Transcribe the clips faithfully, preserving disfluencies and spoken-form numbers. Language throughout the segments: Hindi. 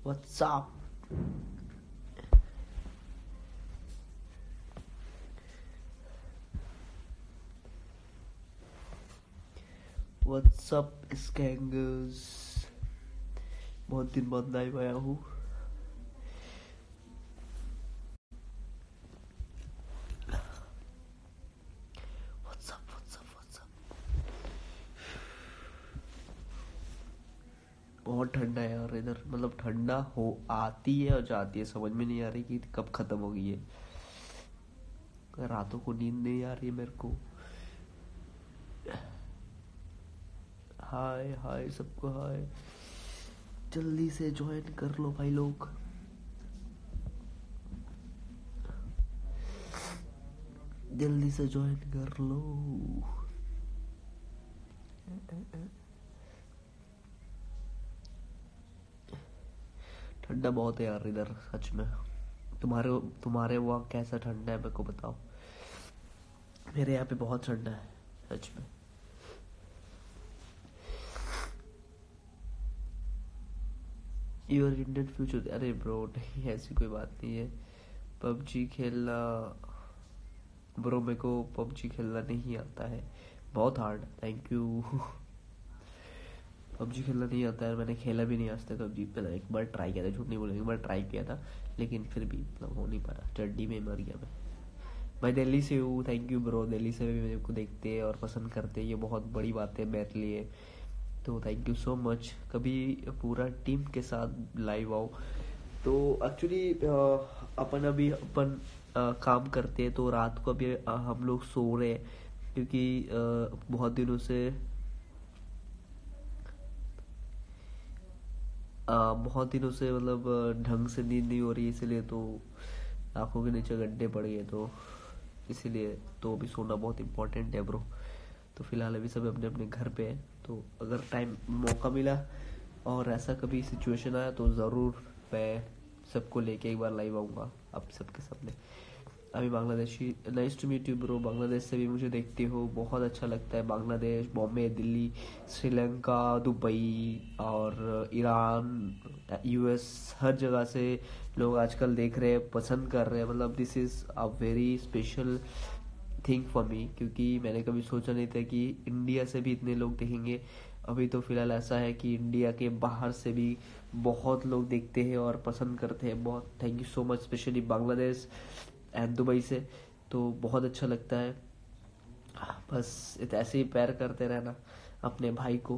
What's up? What's up, skangers? बहुत दिन बाद लाइव आया हूँ. What's up? What's up? What's up? बहुत ठंडा है यार इधर. मतलब ठंडा हो आती है और जाती है, समझ में नहीं आ रही कि कब खत्म होगी ये. रातों को नींद नहीं आ रही है मेरे को. हाय हाय सबको हाय. जल्दी से ज्वाइन कर लो भाई लोग. जल्दी से ज्वाइन कर लो. ठंडा बहुत है यार इधर सच में. तुम्हारे तुम्हारे वहाँ कैसा ठंडा है मेरे को बताओ. मेरे यहाँ पे बहुत ठंडा है सच में. Your Indian future. अरे ब्रो नहीं, ऐसी कोई बात नहीं है. पबजी खेलना ब्रो, मेरे को पबजी खेलना नहीं आता है. बहुत हार्ड. Thank you. पबजी खेलना नहीं आता है. मैंने खेला भी नहीं आज तक पबजी. पहले एक बार ट्राई किया था, झूठ नहीं बोलेंगे, एक बार ट्राई किया था, लेकिन फिर भी मतलब हो नहीं पाया. चड्डी में मर गया मैं. मैं दिल्ली से हूँ. Thank you bro. दिल्ली से भी मेरे को देखते हैं और पसंद करते हैं, ये बहुत बड़ी बात है मेरे लिए. तो थैंक यू सो मच. कभी पूरा टीम के साथ लाइव आओ. तो एक्चुअली अपन अभी अपन आ, काम करते हैं, तो रात को अभी आ, हम लोग सो रहे हैं क्योंकि आ, बहुत दिनों से आ, बहुत दिनों से मतलब ढंग से नींद नहीं हो रही, इसीलिए तो आंखों के नीचे गड्ढे पड़ गए, तो इसीलिए तो अभी सोना बहुत इम्पोर्टेंट है ब्रो. तो फिलहाल अभी सब अपने अपने घर पे हैं. तो अगर टाइम मौका मिला और ऐसा कभी सिचुएशन आया तो ज़रूर मैं सबको लेके एक बार लाइव आऊँगा आप सबके सामने. अभी Bangladeshi. Nice to meet you bro. Bangladesh से भी मुझे देखते हो, बहुत अच्छा लगता है. बांग्लादेश, बॉम्बे, दिल्ली, श्रीलंका, दुबई और ईरान, यूएस, हर जगह से लोग आजकल देख रहे हैं, पसंद कर रहे हैं. मतलब this is a very special thing for me, क्योंकि मैंने कभी सोचा नहीं था कि इंडिया से भी इतने लोग देखेंगे. अभी तो फिलहाल ऐसा है कि इंडिया के बाहर से भी बहुत लोग देखते हैं और पसंद करते हैं बहुत. Thank you so much, specially Bangladesh and Dubai से. तो बहुत अच्छा लगता है. बस ऐसे ही प्यार करते रहना अपने भाई को.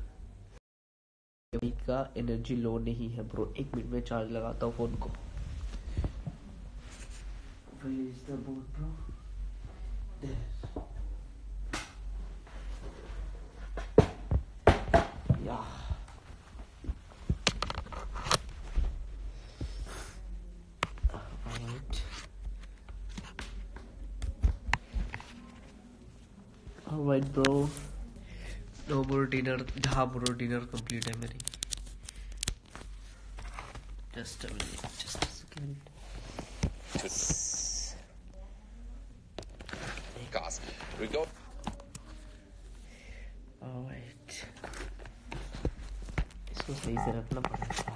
भाई का एनर्जी लो नहीं है ब्रो. एक मिनट में चार्ज लगाता हूँ फोन को. Where is the boat, bro? There. Yeah. Alright. Alright, bro. No more dinner. हाँ bro, dinner complete है मेरी. Just a minute. Just a second. Gas. We go. Alright. इसको सही से रखना पड़ेगा.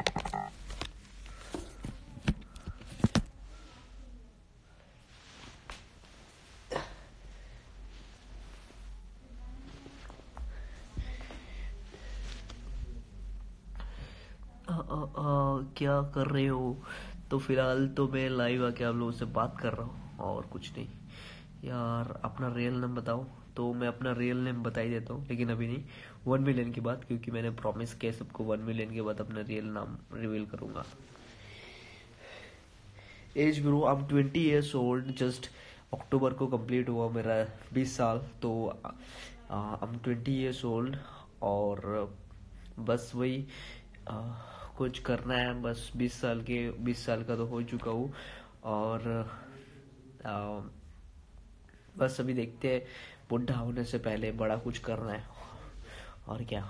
आ, आ, आ, क्या कर रहे हो? तो फिलहाल तो मैं लाइव आके आप लोगों से बात कर रहा हूँ और कुछ नहीं यार. अपना रियल नेम बताओ. तो मैं अपना रियल नेम बता ही देता हूँ, लेकिन अभी नहीं, वन मिलियन के बाद, क्योंकि मैंने प्रॉमिस किया सबको वन मिलियन के बाद अपना रियल नाम रिवील करूँगा. Age bro, I am twenty years old. Just October को कंप्लीट हुआ मेरा बीस साल. तो I am twenty years old और बस वही आ, कुछ करना है. बस बीस साल के बीस साल का तो हो चुका हूँ और आ, बस अभी देखते हैं, बुढ़ा होने से पहले बड़ा कुछ करना है और क्या.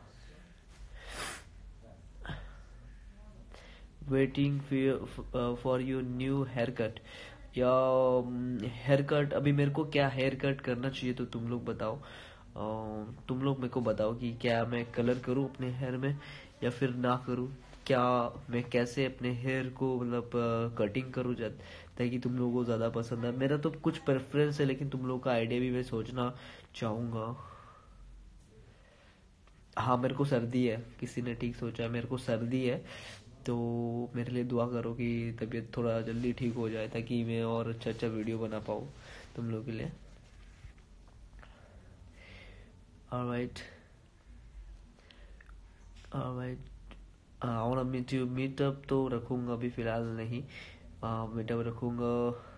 Waiting for your new hair cut. या हेयर कट, अभी मेरे को क्या हेयर कट करना चाहिए तो तुम लोग बताओ. uh, तुम लोग मेरे को बताओ कि क्या मैं कलर करूँ अपने हेयर में या फिर ना करूँ. क्या मैं कैसे अपने हेयर को मतलब कटिंग करूँ जब ताकि तुम लोगों को ज़्यादा पसंद है। मेरा तो कुछ प्रेफरेंस है लेकिन तुम लोगों का आइडिया भी मैं सोचना चाहूँगा। हाँ मेरे को सर्दी है, किसी ने ठीक सोचा है, मेरे को सर्दी है। तो मेरे लिए दुआ करो कि तबीयत थोड़ा जल्दी ठीक हो जाए ताकि मैं और अच्छा अच्छा वीडियो बना पाऊँ तुम लोगों के लिए। Alright alright. और मीट मीटअप तो रखूँगा, अभी फ़िलहाल नहीं। मीटअप रखूँगा।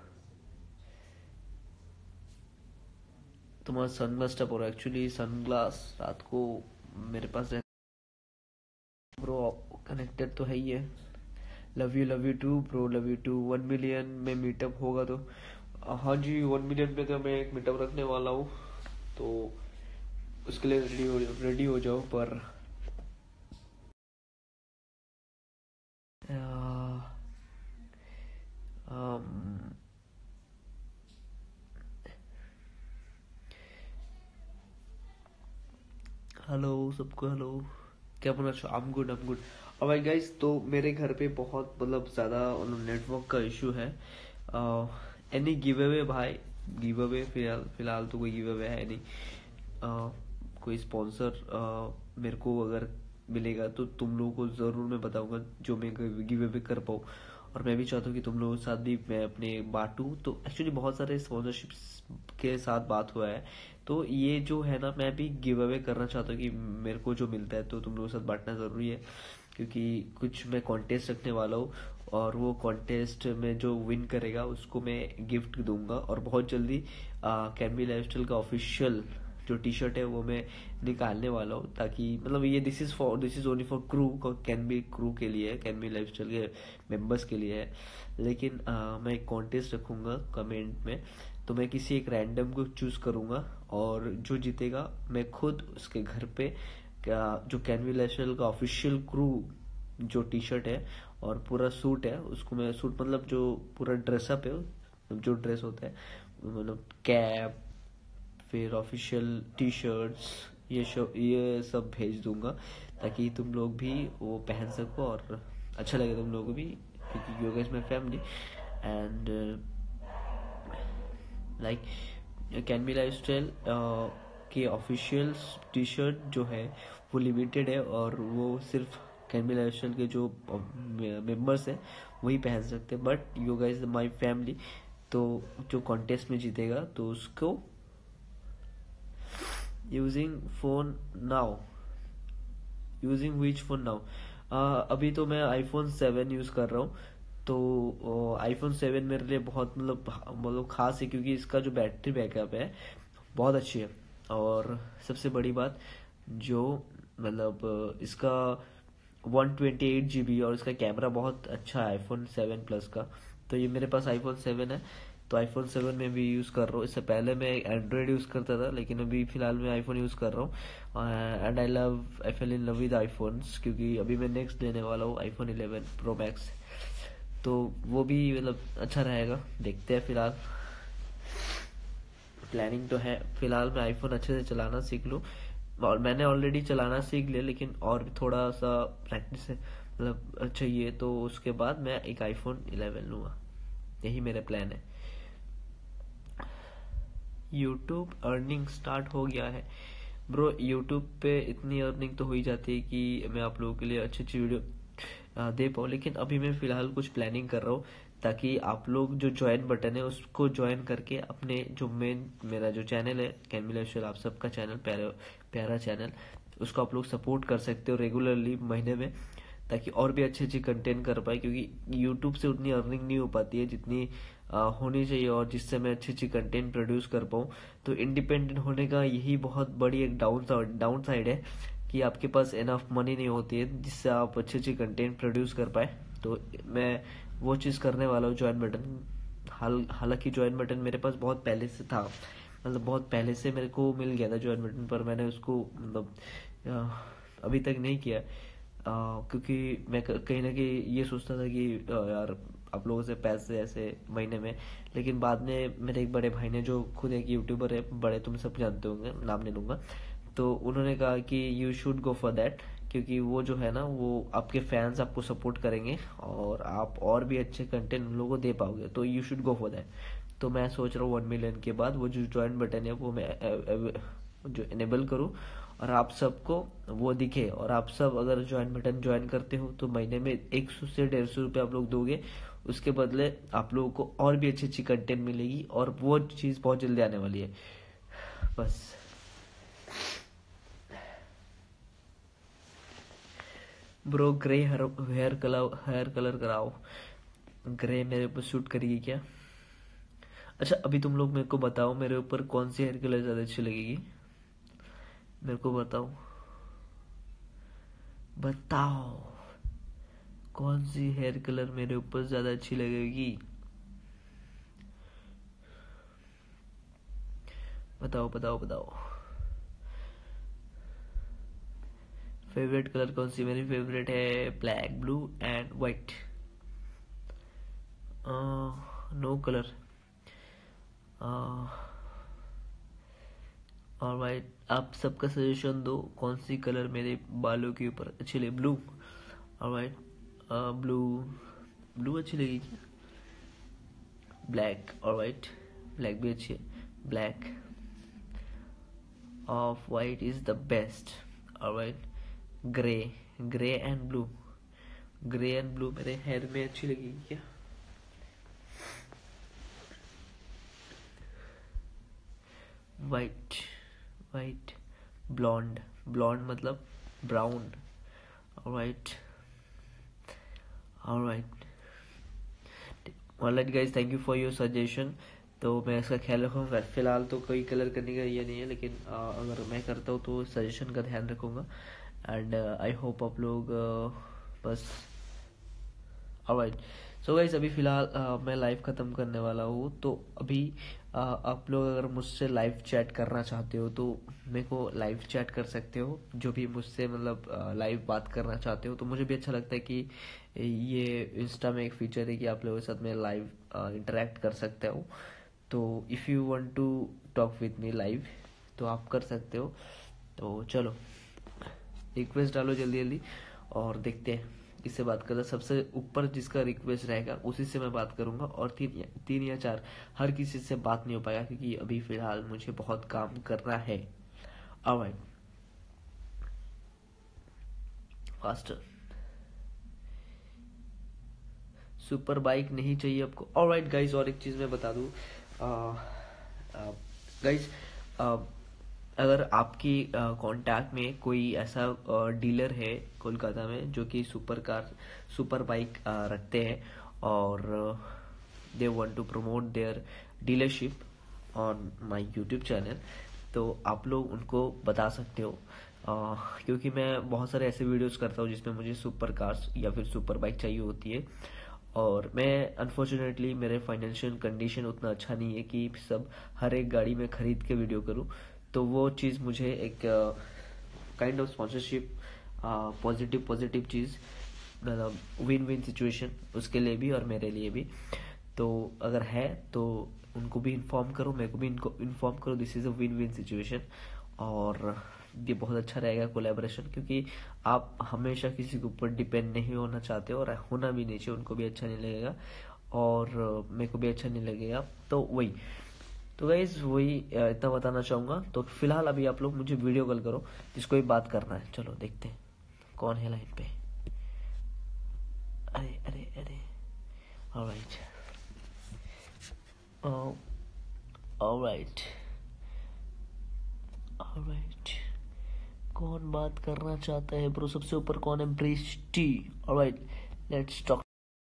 तुम्हारा सनग्लास टप हो रहा है एक्चुअली। सनग्लास रात को मेरे पास रह ब्रो, कनेक्टेड तो है ही है। Love you love you too bro, love you too. One million में मीटअप होगा तो हाँ जी, वन मिलियन पे तो मैं एक मीटअप रखने वाला हूँ, तो उसके लिए रेडी हो रेडी हो जाओ। पर हेलो सबको, हेलो। क्या बोला? I am good, I am good. और भाई गाइस, तो मेरे घर पे बहुत मतलब ज़्यादा नेटवर्क का इशू है। एनी गिव अवे भाई? गिव अवे फिलहाल फिलहाल तो कोई गिव अवे है नहीं। uh, कोई स्पॉन्सर uh, मेरे को अगर मिलेगा तो तुम लोगों को ज़रूर मैं बताऊंगा जो मैं गिव अवे कर पाऊँ। और मैं भी चाहता हूँ कि तुम लोगों के साथ भी मैं अपने बांटूँ। तो एक्चुअली बहुत सारे स्पॉन्सरशिप्स के साथ बात हुआ है, तो ये जो है ना, मैं भी गिव अवे करना चाहता हूँ कि मेरे को जो मिलता है तो तुम लोगों के साथ बांटना ज़रूरी है। क्योंकि कुछ मैं कॉन्टेस्ट रखने वाला हूँ और वो कॉन्टेस्ट में जो विन करेगा उसको मैं गिफ्ट दूंगा। और बहुत जल्दी कैनबी लाइफस्टाइल का ऑफिशियल जो टी शर्ट है वो मैं निकालने वाला हूँ, ताकि मतलब ये this is for this is only for crew, कैनबी क्रू के लिए है, कैनबी लाइफस्टाइल के मेंबर्स के लिए है। लेकिन आ, मैं एक कॉन्टेस्ट रखूँगा कमेंट में, तो मैं किसी एक रैंडम को चूज करूँगा और जो जीतेगा मैं खुद उसके घर पे क्या जो कैनबी लाइफस्टाइल का ऑफिशियल क्रू जो टी शर्ट है और पूरा सूट है, उसको मैं सूट मतलब जो पूरा ड्रेसअप है, जो ड्रेस होता है मतलब कैप फिर ऑफिशियल टी शर्ट्स ये शो ये सब भेज दूंगा, ताकि तुम लोग भी वो पहन सको और अच्छा लगे तुम लोगों को भी, क्योंकि you guys my family. And like कैनबी लाइफस्टाइल की ऑफिशियल टी शर्ट जो है वो लिमिटेड है और वो सिर्फ कैनबी लाइफस्टाइल के जो मेंबर्स हैं वही पहन सकते हैं। But you guys my family, तो जो कॉन्टेस्ट में जीतेगा तो उसको using phone now using which phone now अभी तो मैं आईफोन सेवन यूज कर रहा हूँ। तो आईफोन सेवन मेरे लिए बहुत मतलब मतलब खास है, क्योंकि इसका जो बैटरी बैकअप है बहुत अच्छी है। और सबसे बड़ी बात जो मतलब इसका one twenty eight G B और इसका कैमरा बहुत अच्छा है आईफोन सेवन प्लस का। तो ये मेरे पास आईफोन सेवन है, तो आईफोन सेवन में भी यूज़ कर रहा हूँ। इससे पहले मैं एंड्रॉयड यूज़ करता था, लेकिन अभी फिलहाल मैं आईफोन यूज़ कर रहा हूँ। And I love I fell in love with iPhones, क्योंकि अभी मैं नेक्स्ट लेने वाला हूँ आईफोन इलेवन प्रो मैक्स, तो वो भी मतलब अच्छा रहेगा। देखते हैं, फिलहाल प्लानिंग तो है फिलहाल मैं आईफोन अच्छे से चलाना सीख लूँ। और मैंने ऑलरेडी चलाना सीख लिया, लेकिन और भी थोड़ा सा प्रैक्टिस है मतलब चाहिए, तो उसके बाद मैं एक आईफोन इलेवन लूँगा। यही मेरा प्लान है। यूट्यूब अर्निंग स्टार्ट हो गया है ब्रो। यूट्यूब पे इतनी अर्निंग तो हो ही जाती है कि मैं आप लोगों के लिए अच्छी अच्छी वीडियो दे पाऊँ, लेकिन अभी मैं फिलहाल कुछ प्लानिंग कर रहा हूँ ताकि आप लोग जो ज्वाइन बटन है उसको ज्वाइन करके अपने जो मेन मेरा जो चैनल है कैनबी लाइफस्टाइल, आप सबका चैनल, प्यारा प्यारा चैनल, उसको आप लोग सपोर्ट कर सकते हो रेगुलरली महीने में, ताकि और भी अच्छी अच्छी कंटेंट कर पाए। क्योंकि यूट्यूब से उतनी अर्निंग नहीं हो पाती है जितनी आ, होनी चाहिए, और जिससे मैं अच्छी अच्छी कंटेंट प्रोड्यूस कर पाऊँ। तो इंडिपेंडेंट होने का यही बहुत बड़ी एक डाउन डाउन साइड है कि आपके पास इनफ मनी नहीं होती है जिससे आप अच्छी अच्छी कंटेंट प्रोड्यूस कर पाए। तो मैं वो चीज़ करने वाला हूँ, ज्वाइन बटन। हाल हालांकि ज्वाइन बटन मेरे पास बहुत पहले से था, मतलब बहुत पहले से मेरे को मिल गया था ज्वाइन बटन, पर मैंने उसको मतलब अभी तक नहीं किया। आ, क्योंकि मैं कहीं ना कहीं ये सोचता था कि यार आप लोगों से पैसे ऐसे महीने में, लेकिन बाद में मेरे एक बड़े भाई ने जो खुद एक यूट्यूबर है, बड़े तुम सब जानते होंगे, नाम नहीं लूँगा, तो उन्होंने कहा कि you should go for that, क्योंकि वो जो है ना, वो आपके फैंस आपको सपोर्ट करेंगे और आप और भी अच्छे कंटेंट उन लोगों को दे पाओगे, तो you should go for that. तो मैं सोच रहा हूँ वन मिलियन के बाद वो जो ज्वाइन बटन है वो मैं अ- अ- जो इनेबल करूँ, और आप सबको वो दिखे, और आप सब अगर ज्वाइन बटन ज्वाइन करते हो तो महीने में एक सौ से डेढ़ सौ रुपये आप लोग दोगे। उसके बदले आप लोगों को और भी अच्छी अच्छी कंटेंट मिलेगी, और वो चीज़ बहुत जल्दी आने वाली है। बस। Bro grey hair hair colour hair colour कराओ। ग्रे मेरे ऊपर सूट करेगी क्या? अच्छा, अभी तुम लोग मेरे को बताओ, मेरे ऊपर कौन सी हेयर कलर ज़्यादा अच्छी लगेगी? मेरे को बताओ, बताओ कौन सी हेयर कलर मेरे ऊपर ज़्यादा अच्छी लगेगी? बताओ बताओ बताओ। फेवरेट कलर कौन सी? मेरी फेवरेट है black, blue and white. No colour. Alright, आप सबका सजेशन दो, कौन सी कलर मेरे बालों के ऊपर अच्छी लगे? ब्लू। Alright, blue. ब्लू अच्छी लगेगी क्या? ब्लैक। ऑलराइट, ब्लैक भी अच्छी है। Black. Off white is the best. Alright, grey. Grey and blue. Grey and blue मेरे हेयर में अच्छी लगेगी क्या? वाइट। वाइट। ब्लॉन्ड। ब्लॉन्ड मतलब brown. Alright. Alright. Alright guys, thank you for your suggestion. तो मैं इसका ख्याल रखूँगा। फिलहाल तो कोई कलर करने का ये नहीं है, लेकिन आ, अगर मैं करता हूँ तो सजेशन का ध्यान रखूँगा। एंड आई होप आप लोग uh, बस। ऑलराइट, सो गाइस, अभी फ़िलहाल uh, मैं लाइव ख़त्म करने वाला हूँ। तो अभी uh, आप लोग अगर मुझसे लाइव चैट करना चाहते हो तो मेरे को लाइव चैट कर सकते हो। जो भी मुझसे मतलब लाइव बात करना चाहते हो, तो मुझे भी अच्छा लगता है कि ये इंस्टा में एक फीचर है कि आप लोगों के साथ मैं लाइव इंटरेक्ट कर सकते हो। तो if you want to talk with me live तो आप कर सकते हो। तो चलो, रिक्वेस्ट डालो जल्दी जल्दी, और देखते हैं किससे बात करता। सबसे ऊपर जिसका रिक्वेस्ट रहेगा उसी से मैं बात करूंगा, और तीन तीन या चार, हर किसी से बात नहीं हो पाएगा क्योंकि अभी फिलहाल मुझे बहुत काम करना है। Alright, faster. सुपर बाइक नहीं चाहिए आपको? ऑलराइट गाइज, और एक चीज़ मैं बता दूँ गाइज, अगर आपकी कांटेक्ट में कोई ऐसा डीलर है कोलकाता में जो कि सुपर कार सुपर बाइक रखते हैं, और they want to promote their dealership on my YouTube channel, तो आप लोग उनको बता सकते हो। अ, क्योंकि मैं बहुत सारे ऐसे वीडियोस करता हूँ जिसमें मुझे सुपर कार्स या फिर सुपर बाइक चाहिए होती है, और मैं अनफॉर्चुनेटली मेरे फाइनेंशियल कंडीशन उतना अच्छा नहीं है कि सब हर एक गाड़ी में खरीद के वीडियो करूं। तो वो चीज़ मुझे एक kind of sponsorship, positive positive चीज़, मतलब विन विन सिचुएशन उसके लिए भी और मेरे लिए भी। तो अगर है तो उनको भी इन्फॉर्म करो, मेरे को भी इनको इन्फॉर्म करो। This is a win win situation, और ये बहुत अच्छा रहेगा कोलैबोरेशन, क्योंकि आप हमेशा किसी के ऊपर डिपेंड नहीं होना चाहते और होना भी नहीं चाहिए। उनको भी अच्छा नहीं लगेगा और मेरे को भी अच्छा नहीं लगेगा। तो वही, तो गाइज वही अ, इतना बताना चाहूँगा। तो फिलहाल अभी आप लोग मुझे वीडियो कॉल करो जिसको भी बात करना है। चलो देखते हैं कौन है लाइन पे। अरे अरे अरे, ऑलराइट, ऑलराइट, ऑलराइट। कौन बात करना चाहता है ब्रो? सबसे ऊपर कौन है? ब्रिस्टी। Alright, let's talk.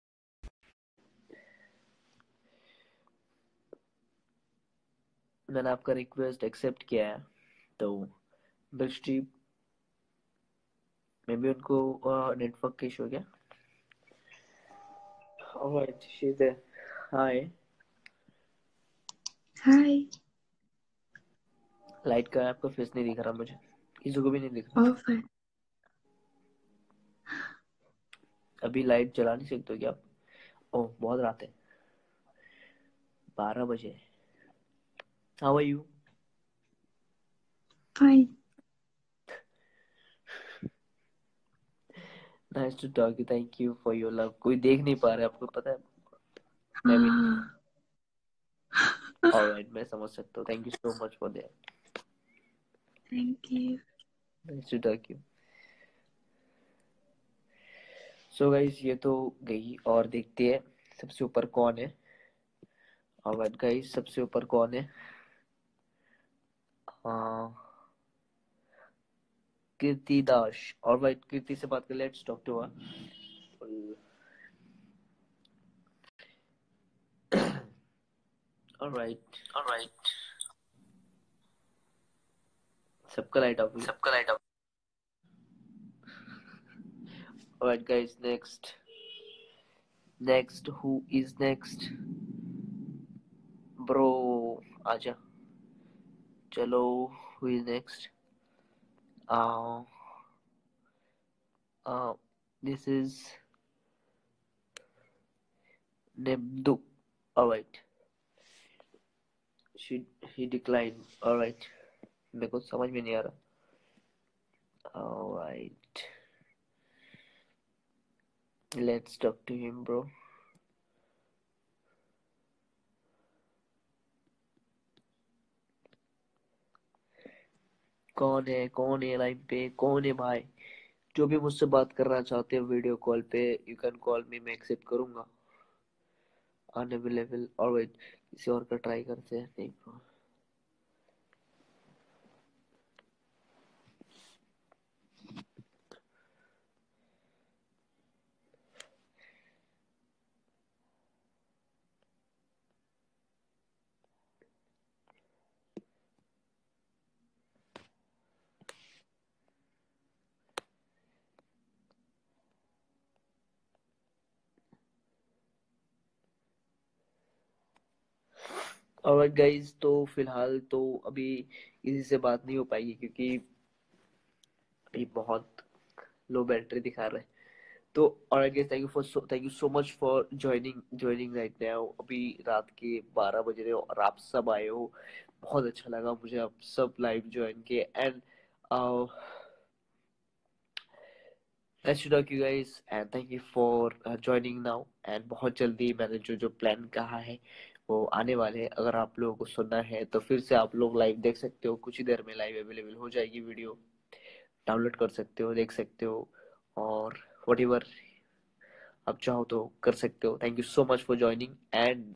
मैंने आपका रिक्वेस्ट एक्सेप्ट किया है। तो ब्रिस्टी, मे बी उनको नेटवर्क का इशू हो गया। Alright, she is there. Hi. Hi. Light का आपका फेस नहीं दिख रहा मुझे, किसी को भी नहीं दिख रहा। ऑफ है। अभी लाइट जला नहीं सकते हो क्या आप? ओह, बहुत रात है, बारह बजे। How are you? Fine. Nice to talk you, thank you for your love. कोई देख नहीं पा रहा है, आपको पता है? मैं भी नहीं। हाँ। ऑलराइट, मैं समझ सकता हूँ। Thank you so much for that. Thank you. Nice to talk you. So guys, ये तो गई, और देखते हैं सबसे ऊपर कौन है। ऑलराइट गाइस, सबसे ऊपर कौन है? हाँ, कीर्ति दास। ऑलराइट, कीर्ति से बात कर, let's talk to her. Alright, alright. सबका लाइट ऑफ है। सबका light off. Alright guys, next next who is next? Bro, आजा, चलो। Who is next? uh, uh, this is Nebdu. Alright, she he declined. Alright, मेरे को समझ में नहीं आ रहा। Alright, let's talk to him, bro. कौन है, कौन है लाइन पे, कौन है भाई? जो भी मुझसे बात करना चाहते हो वीडियो कॉल पे, यू कैन कॉल मी, मैं एक्सेप्ट करूंगा। अनअवेलेबल। ऑलराइट, किसी और का ट्राई करते हैं। नहीं bro. ऑलराइट गाइज, तो फिलहाल तो अभी किसी से बात नहीं हो पाएगी, क्योंकि अभी बहुत लो बैटरी दिखा रहा है। तो alright guys, thank you for thank you so much for joining joining right now. अभी रात के बारह बज रहे हो और आप सब आए हो, बहुत अच्छा लगा मुझे आप सब लाइव ज्वाइन किए। And let's talk you guys, and thank you for joining now. And बहुत जल्दी मैंने जो जो प्लान कहा है वो आने वाले हैं। अगर आप लोगों को सुनना है तो फिर से आप लोग लाइव देख सकते हो, कुछ ही देर में लाइव अवेलेबल हो जाएगी वीडियो, डाउनलोड कर सकते हो, देख सकते हो, और वट एवर आप चाहो तो कर सकते हो। Thank you so much for joining, and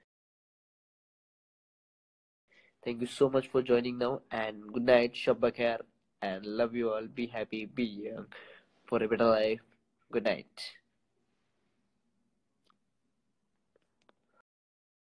thank you so much for joining now, and good night, शब बखैर, and love you all, be happy, be young, for a better life. Good night.